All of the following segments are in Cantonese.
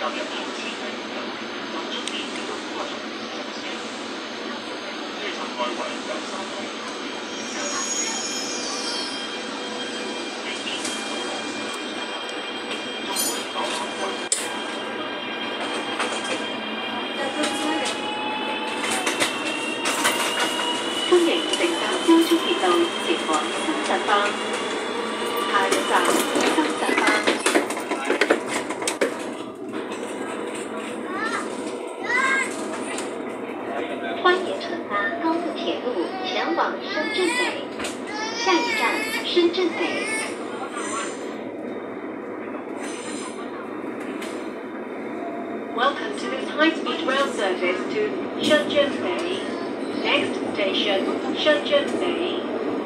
歡迎乘搭交通鐵路前往深圳巴，下一站深圳巴。欢迎乘搭高速铁路前往深圳北，下一站深圳北。Welcome to this high-speed rail service to Shenzhen Bay. Next station, Shenzhen Bay.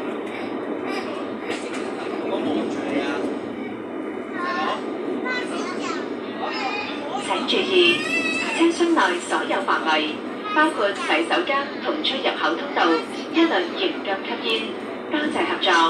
請注意，車廂內所有範圍，包括洗手間同出入口通道，一律嚴禁吸煙。多謝合作。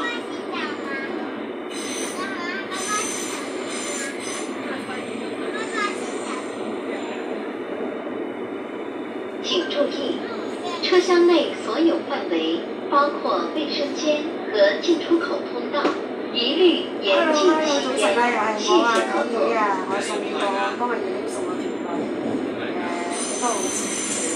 請注意，車廂內所有範圍，包括衛生間和進出口通道，一律嚴禁吸煙。謝謝合作。 我送個幫佢哋送個團隊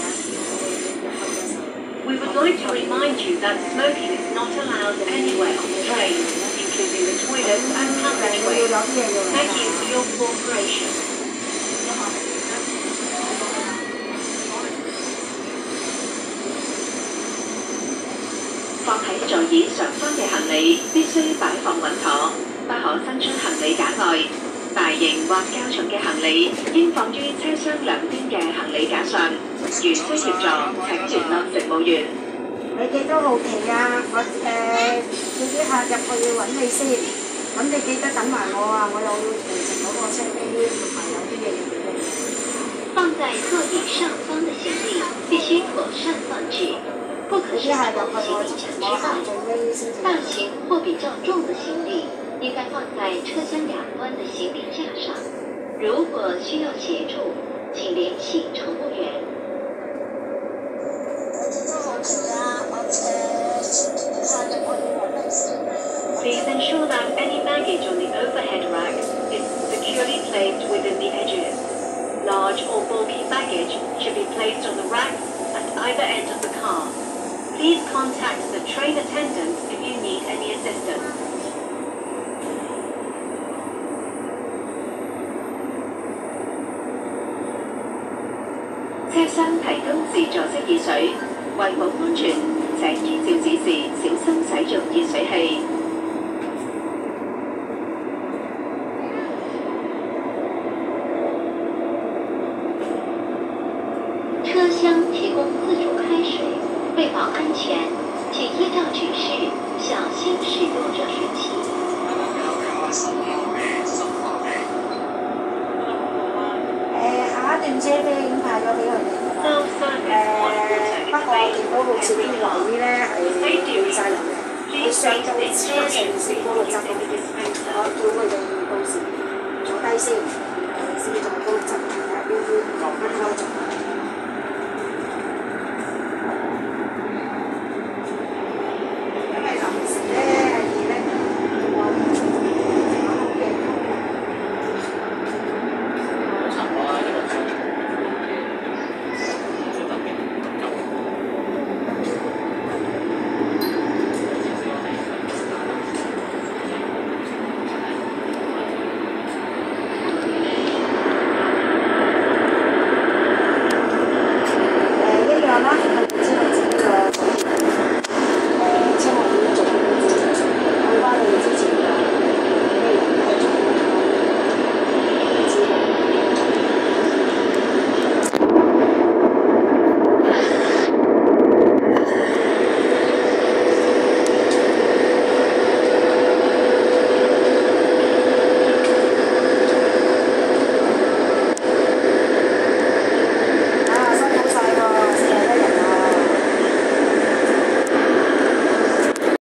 We would like to remind you that smoking is not allowed anywhere on the train, including the toilets and passageways. Thank you for your cooperation. 放喺座椅上方嘅行李必須擺放穩妥，不可伸出行李架外。大型或較重嘅行李應放於車廂兩邊嘅行李架上。如需協助，請聯絡乘務員。 你幾多號期啊？我叫啲客入去揾你先，咁你記得等埋我啊！我有完成嗰個車飛同埋有啲嘢要俾你。 放在座椅上方的行李必須妥善放置，不可是放在行李架之外。大型或比較重的行李應該放在車廂兩端的行李架上。如果需要協助，請聯繫乘務員。Please ensure that any baggage on the overhead rack is securely placed within the edges. Large or bulky baggage should be placed on the rack at either end of the car. Please contact the train attendant if you need any assistance. 車廂提供自助式熱水，為保安全，請依照指示小心使用熱水器。車廂提供自助開水，為保安全，請依照指示小心使用熱水器。 下一段車飛已經派咗俾佢哋。不過見到好似啲位咧係掉晒人嘅，你上到車程線嗰度執到，我叫佢哋到時坐低先，先再高執睇下邊啲落翻開咗。